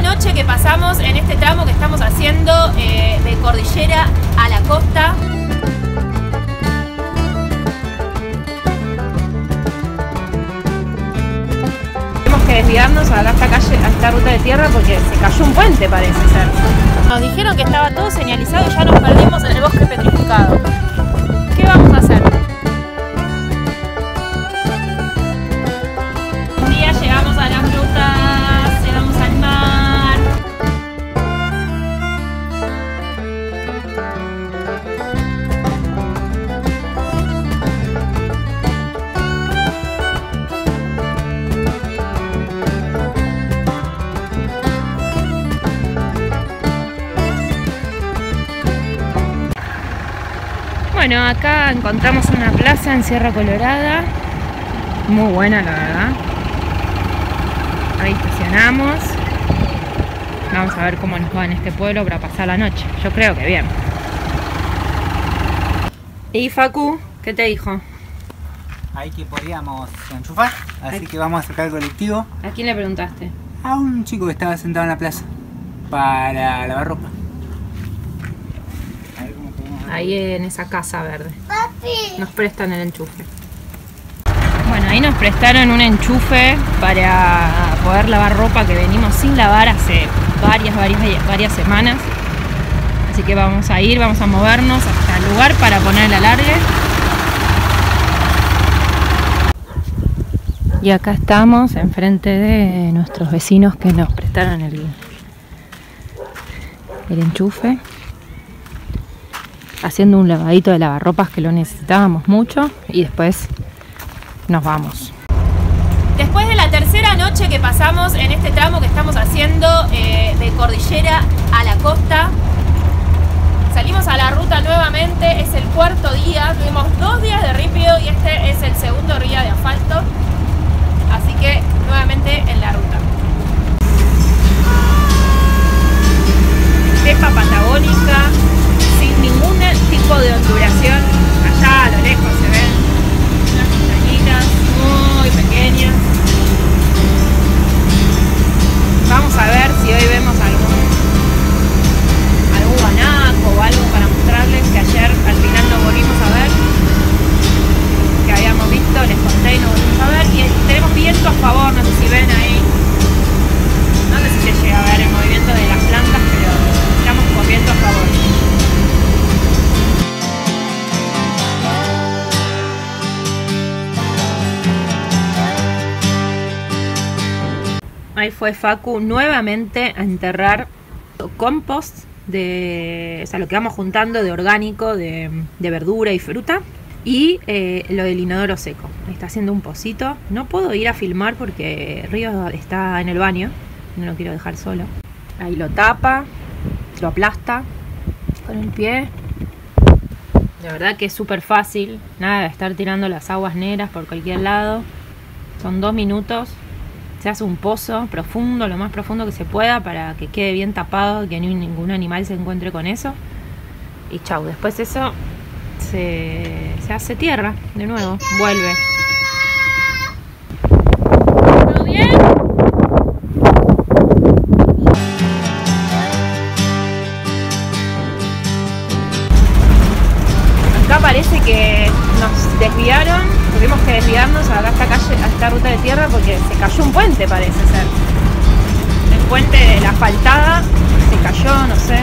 noche que pasamos en este tramo que estamos haciendo de cordillera a la costa. Tenemos que desviarnos a esta calle, a esta ruta de tierra porque se cayó un puente, parece ser. Nos dijeron que estaba todo señalizado y ya nos perdimos en el bosque petrificado. ¿Qué vamos a hacer? Un día llegamos a las rutas, llegamos al mar. Bueno, acá encontramos una plaza en Sierra Colorada, muy buena la verdad. Ahí estacionamos. Vamos a ver cómo nos va en este pueblo para pasar la noche. Yo creo que bien. ¿Y Facu? ¿Qué te dijo? Ahí que podíamos enchufar, así que vamos a sacar el colectivo. ¿A quién le preguntaste? A un chico que estaba sentado en la plaza para lavar ropa. Ahí en esa casa verde. Nos prestan el enchufe. Bueno, ahí nos prestaron un enchufe para poder lavar ropa que venimos sin lavar hace varias semanas. Así que vamos a ir, vamos a movernos hasta el lugar para poner el alargue. Y acá estamos enfrente de nuestros vecinos que nos prestaron el enchufe. Haciendo un lavadito de lavarropas que lo necesitábamos mucho y después nos vamos. Después de la tercera noche que pasamos en este tramo que estamos haciendo de cordillera a la costa, salimos a la ruta nuevamente. Es el cuarto día, tuvimos 2 días de ripio y este es el segundo día de asfalto, así que nuevamente en la ruta. Cepa patagónica, sin ningún tipo de ondulación. Allá a lo lejos se ven unas montañitas muy pequeñas. Vamos a ver si hoy vemos algún guanaco o algo para mostrarles, que ayer al final no volvimos a ver, que habíamos visto, les conté y no volvimos a ver. Y tenemos viento a favor, no sé si ven ahí, no sé si se llega a ver el movimiento de las plantas, pero estamos con viento a favor. Ahí fue Facu nuevamente a enterrar compost de, o sea, lo que vamos juntando de orgánico, de verdura y fruta, y lo del inodoro seco. Está haciendo un pocito. No puedo ir a filmar porque Río está en el baño, no lo quiero dejar solo. Ahí lo tapa, lo aplasta con el pie. De verdad que es súper fácil, nada de estar tirando las aguas negras por cualquier lado. Son 2 minutos. Se hace un pozo profundo, lo más profundo que se pueda, para que quede bien tapado, que ningún animal se encuentre con eso. Y chau, después eso se hace tierra de nuevo, vuelve. ¿Todo bien? Acá parece que nos desviaron. Tuvimos que desviarnos a esta calle, a esta ruta de tierra porque se cayó un puente, parece ser. El puente de la asfaltada se cayó, no sé.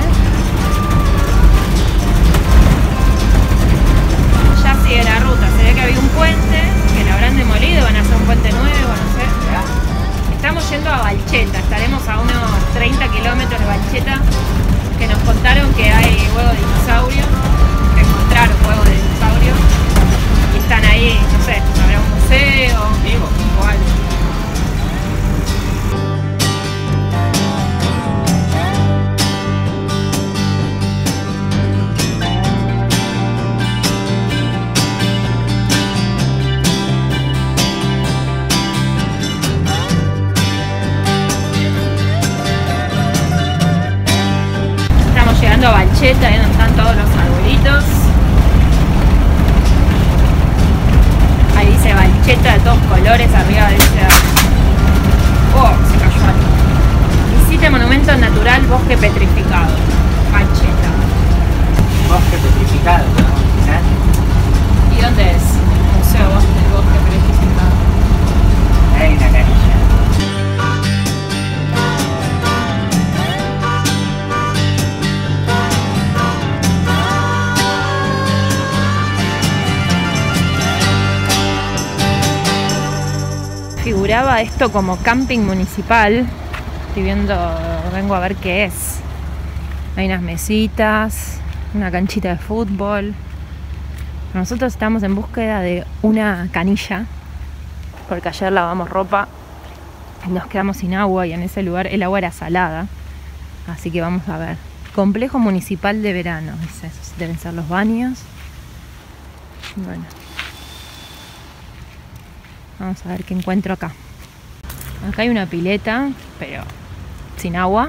Ya sigue la ruta, se ve que había un puente que lo habrán demolido, van a hacer un puente nuevo, no sé. Estamos yendo a Valcheta, estaremos a unos 30 kilómetros de Valcheta, que nos contaron que hay huevos de dinosaurio, que encontraron huevos de dinosaurio. Y están ahí, no sé, habrá un museo o algo. Estamos llegando a Valcheta, ahí donde están todos los arbolitos. Ahí dice Valcheta de todos colores arriba de ese... Oh, se cayó algo. Visite monumento el bosque petrificado. Valcheta. Bosque petrificado, podemos visitar. ¿Y dónde es? Museo del bosque petrificado. Hay una canilla. Figuraba esto como camping municipal. Estoy viendo, vengo a ver qué es. Hay unas mesitas, una canchita de fútbol. Nosotros estamos en búsqueda de una canilla, porque ayer lavamos ropa y nos quedamos sin agua, y en ese lugar el agua era salada. Así que vamos a ver. Complejo municipal de verano, dice. Esos deben ser los baños. Bueno. Vamos a ver qué encuentro acá. Acá hay una pileta, pero sin agua.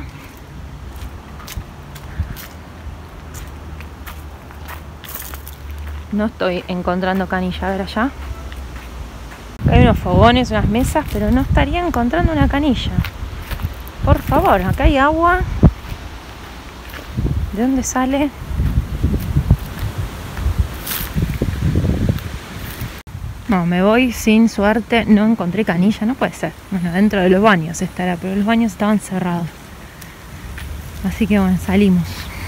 No estoy encontrando canilla. A ver allá. Acá hay unos fogones, unas mesas, pero no estaría encontrando una canilla. Por favor, acá hay agua. ¿De dónde sale? No, me voy sin suerte. No encontré canilla, no puede ser. Bueno, dentro de los baños estará, pero los baños estaban cerrados. Así que bueno, salimos.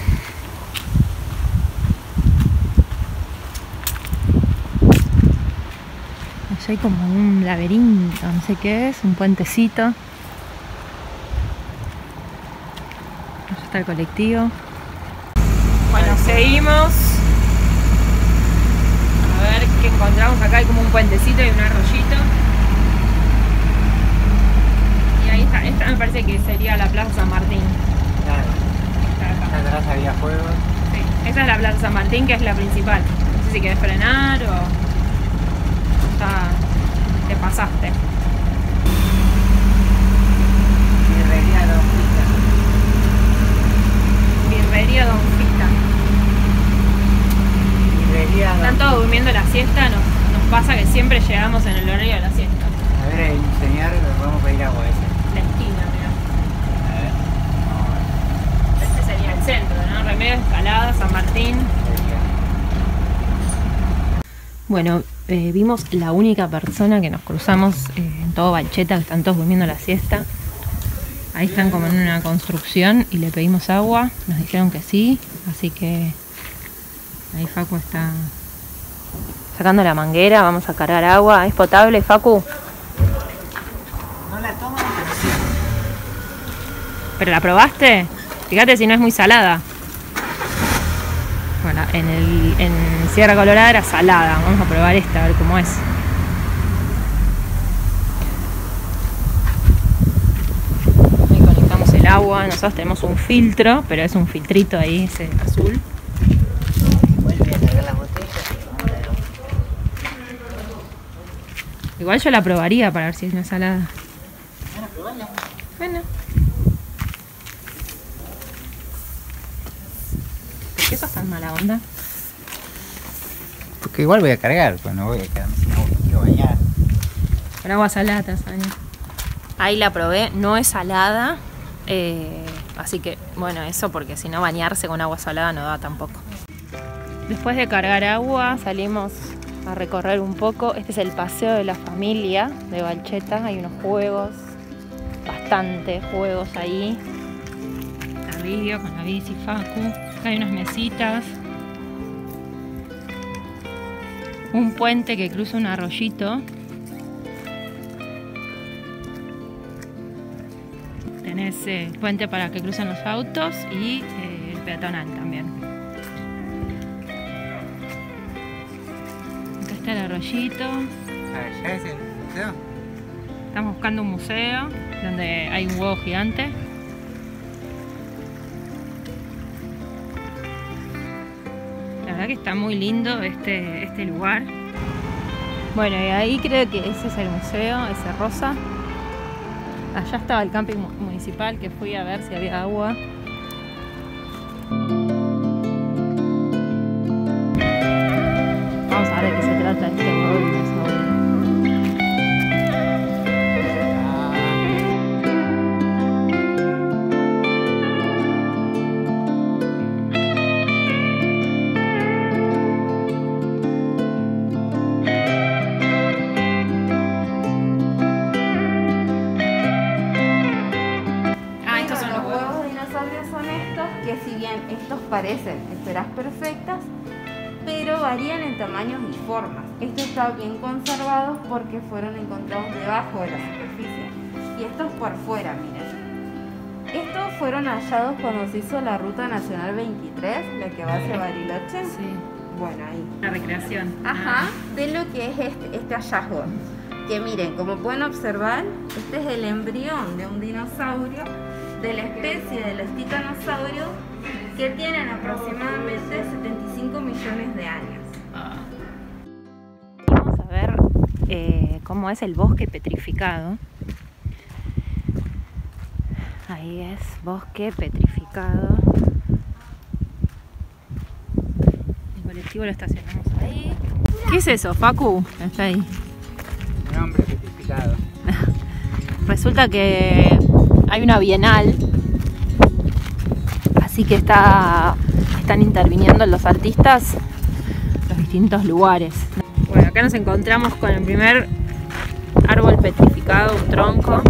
Allá hay como un laberinto, no sé qué es, un puentecito. Allá está el colectivo. Bueno, seguimos. A ver qué encontramos acá. Hay como un puentecito y un arroyito. Y ahí está. Esta me parece que sería la Plaza San Martín. Claro. Está acá. Atrás había fuegos. Sí, esa es la Plaza San Martín, que es la principal. No sé si querés frenar o... te pasaste. Birrería Don Fita. Birrería Don Fita. Birrería Don Están todos Fita. durmiendo la siesta. Nos pasa que siempre llegamos en el horario de la siesta. A ver, hay un señor, vamos a pedir agua ese. La esquina, mirá. A ver. Este sería el centro, ¿no? Remedio, Escalada, San Martín. Bueno, vimos la única persona que nos cruzamos en todo Valcheta, que están todos durmiendo la siesta. Ahí están como en una construcción y le pedimos agua. Nos dijeron que sí, así que ahí Facu está sacando la manguera. Vamos a cargar agua. ¿Es potable, Facu? No la toman, pero sí. ¿Pero la probaste? Fíjate si no es muy salada. Bueno, en Sierra Colorada era salada. Vamos a probar esta, a ver cómo es. Ahí conectamos el agua. Nosotros tenemos un filtro, pero es un filtrito ahí, ese azul. Vuelve a cargar las botellas. Igual yo la probaría para ver si es una salada. Bueno, probala. Bueno. ¿Por qué sos tan mala onda? Porque igual voy a cargar, pues no voy a quedarme sin agua, me quiero bañar. Con agua salada, Sonia. Ahí la probé, no es salada. Así que, bueno, eso porque si no bañarse con agua salada no da tampoco. Después de cargar agua salimos a recorrer un poco. Este es el paseo de la familia de Valcheta. Hay unos juegos, bastantes juegos ahí. Río con la bici, Facu. Acá hay unas mesitas. Un puente que cruza un arroyito. Tenés puente para que crucen los autos y el peatonal también. Acá está el arroyito. ¿Ya es el museo? Estamos buscando un museo donde hay un huevo gigante. La verdad que está muy lindo este lugar. Bueno, y ahí creo que ese es el museo, ese rosa. Allá estaba el camping municipal que fui a ver si había agua. Vamos a ver de qué se trata este huevo dinosaurio. estos parecen esferas perfectas, pero varían en tamaños y formas. Estos están bien conservados porque fueron encontrados debajo de la superficie y estos por fuera, miren. Estos fueron hallados cuando se hizo la Ruta Nacional 23, la que va hacia Bariloche. Sí. Bueno, ahí. La recreación. Ajá, de lo que es este hallazgo. Que miren, como pueden observar, este es el embrión de un dinosaurio de la especie de los titanosaurios que tienen aproximadamente 75 millones de años. Vamos a ver cómo es el bosque petrificado. Ahí es bosque petrificado. El colectivo lo estacionamos ahí. ¿Qué es eso, Facu? Está ahí. Un hombre petrificado. Resulta que hay una bienal, así que están interviniendo los artistas en los distintos lugares. Bueno, acá nos encontramos con el primer árbol petrificado, un tronco.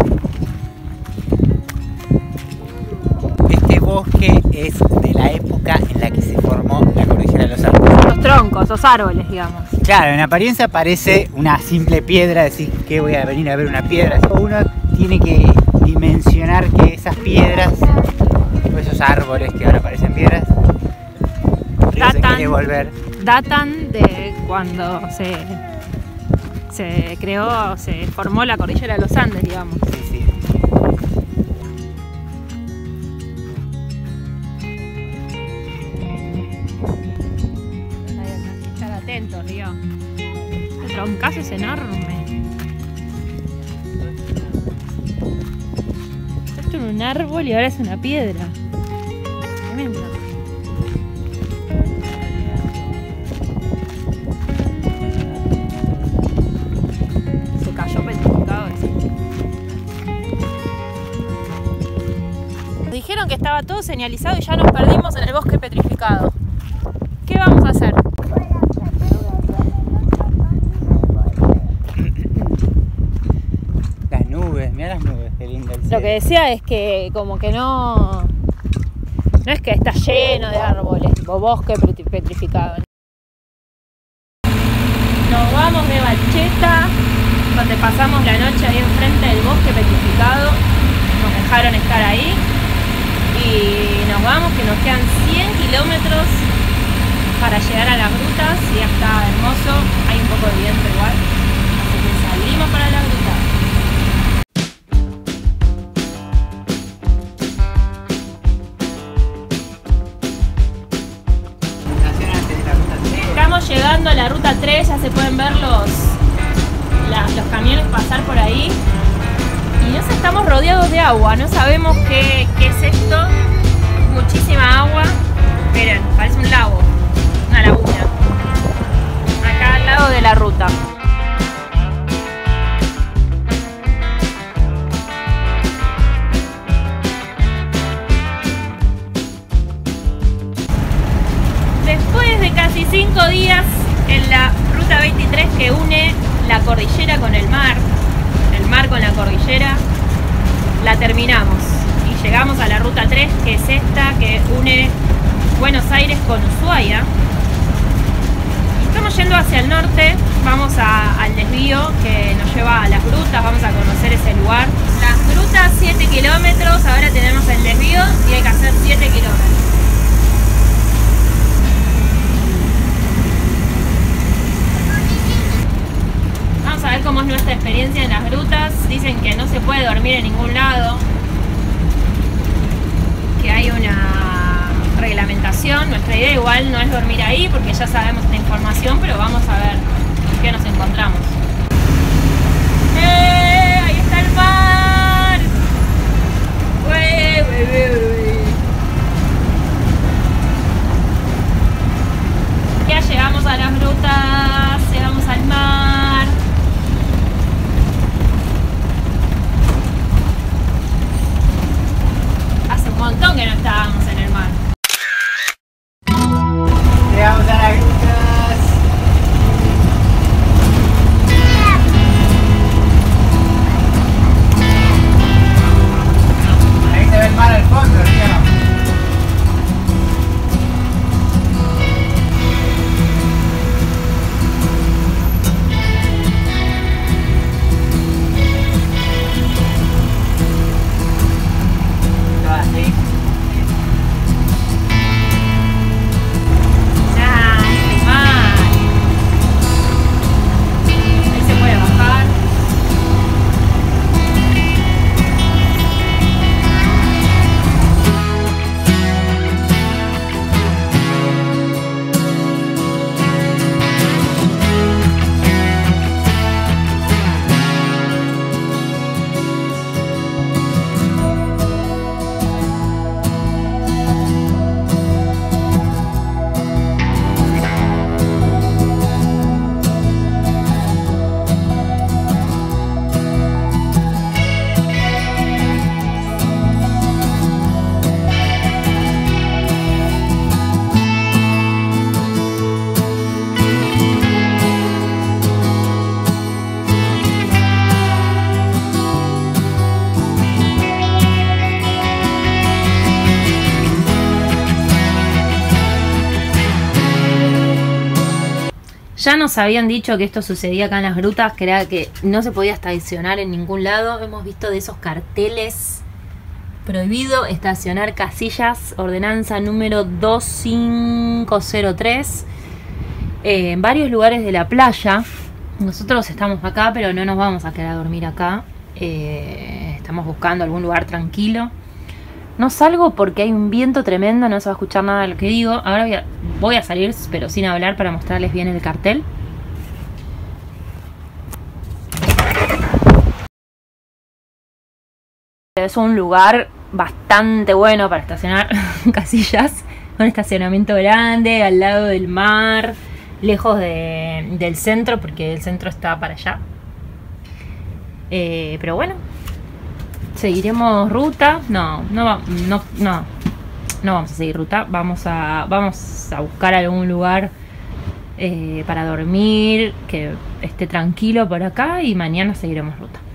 Este bosque es de la época en la que se formó la cordillera de los Andes. Los troncos, los árboles, digamos. Claro, en apariencia parece una simple piedra, decir que voy a venir a ver una piedra. Uno tiene que dimensionar que esas piedras, o esos árboles que ahora parecen piedras, se quiere volver. Datan de cuando se creó, se formó la cordillera de los Andes, digamos. Sí, sí. Hay que estar atento, Río. El troncazo es enorme. Esto era un árbol y ahora es una piedra. Tremendo. Se cayó petrificado ese. Nos dijeron que estaba todo señalizado y ya nos perdimos en el bosque petrificado. ¿Qué vamos a hacer? Las nubes, mira las nubes, qué lindo el cielo. Lo que decía es que como que no es que está lleno de árboles, tipo bosque petrificado. Nos vamos de Balcheta, donde pasamos la noche ahí enfrente del bosque petrificado. Nos dejaron estar ahí y nos vamos, que nos quedan 100 kilómetros para llegar a las grutas. Y ya está hermoso, hay un poco de viento igual, así que salimos para las grutas. Estamos llegando a la ruta 3, ya se pueden ver los camiones pasar por ahí. Y no sé, estamos rodeados de agua, no sabemos qué es esto. Muchísima agua. Miren, parece un lago, una laguna. Acá al lado de la ruta. Después de casi 5 días en la ruta 23 que une la cordillera con el mar con la cordillera, la terminamos y llegamos a la ruta 3, que es esta, que une Buenos Aires con Ushuaia. Estamos yendo hacia el norte, vamos al desvío que nos lleva a las grutas, vamos a conocer ese lugar. Las grutas 7 kilómetros, ahora tenemos el desvío y hay que hacer 7 kilómetros. Vamos a ver cómo es nuestra experiencia en las grutas. Dicen que no se puede dormir en ningún lado, que hay una reglamentación. Nuestra idea igual no es dormir ahí porque ya sabemos esta información, pero vamos a ver qué nos encontramos. ¡Ahí está el mar! ¡Ué, ué, ué, ué! Ya llegamos a las grutas, llegamos al mar. Hace un montón que no estábamos en el mar. Llegamos a las grutas. Ahí se ve el mar al fondo, ¿no? Ya nos habían dicho que esto sucedía acá en las grutas, que era que no se podía estacionar en ningún lado. Hemos visto de esos carteles: prohibido estacionar casillas, ordenanza número 2503, en varios lugares de la playa. Nosotros estamos acá, pero no nos vamos a quedar a dormir acá. Estamos buscando algún lugar tranquilo. No salgo porque hay un viento tremendo, no se va a escuchar nada de lo que digo. Ahora voy a salir, pero sin hablar, para mostrarles bien el cartel. Es un lugar bastante bueno para estacionar casillas. Un estacionamiento grande, al lado del mar, lejos del centro, porque el centro está para allá. Pero bueno, seguiremos ruta. No vamos a seguir ruta. Vamos a buscar algún lugar para dormir, que esté tranquilo por acá, y mañana seguiremos ruta.